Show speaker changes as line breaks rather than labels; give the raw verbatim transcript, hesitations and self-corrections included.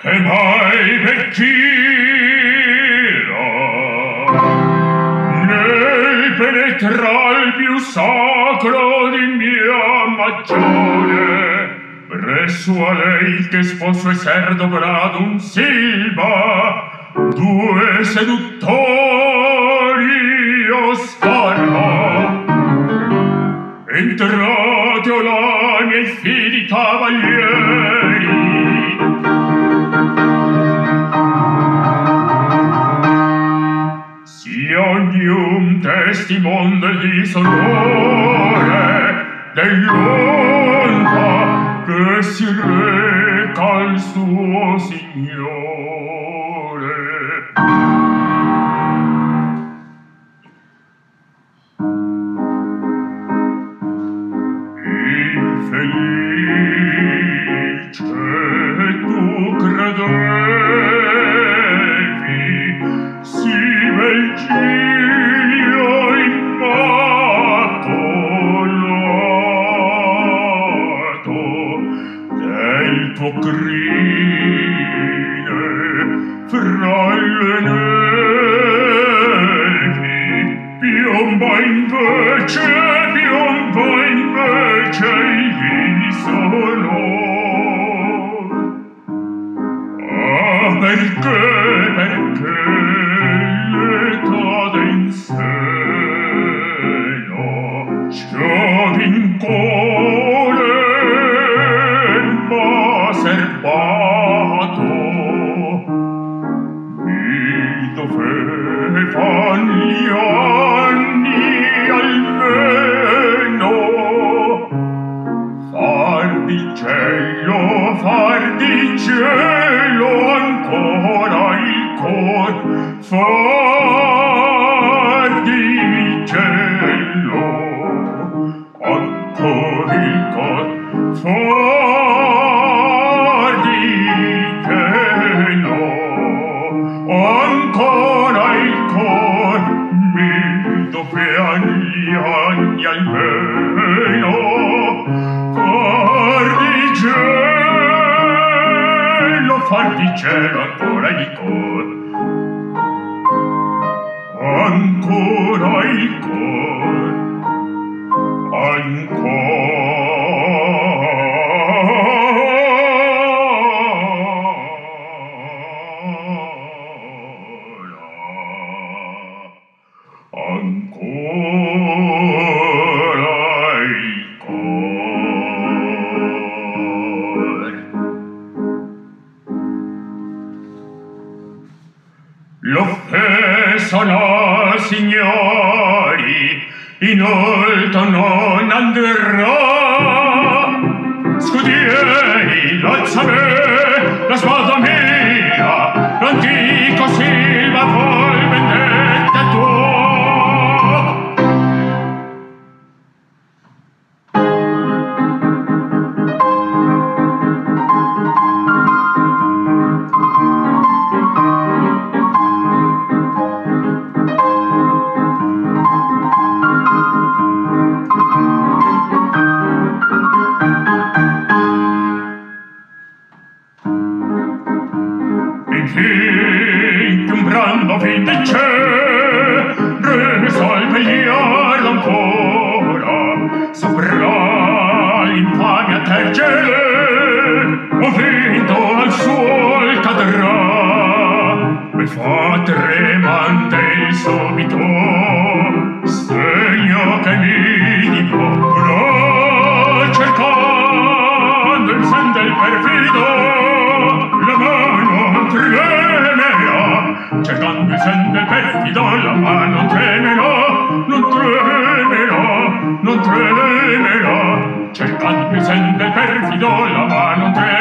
che mai vecchia nel penetral più sacro di mia magione presso a lei che sposo esser dobrado un silva due seduttori ostarma entrate o la miei fidi cavalieri sia ognun testimon del disonore dell'onta che si reca al suo signore. Infelice tu credevi si bel Giglio immacolato del tuo crine fra le nevi piomba invece piomba invece il viso lor. Ah, perché, perché l'età in seno sciovincore m'ha serbato mi dovevan gli anni almeno far di cielo, far di cielo ancora il cor, far di cielo ancora il cor, far di cielo ancora il cor mi dovean gli anni almeno far di cielo, far di cielo ancora il cor, ancora il cor, ancora, ancora il cor. L'offesa, signori, in oltre non andrà. Scudieri, l'alzame, la spada mia, l'antico Silva vuol vendetta tua. Fin un brando fin di c'è risolve iardo ancora sopra l'infamia tergere ho vinto al suol cadrà mi fa tremante il subito segno che mi dimora cercando il sen del perfido la mano tremerà cercando il sen del perfido la mano tremerà non tremerà non tremerà cercando il sen del perfido la mano tremerà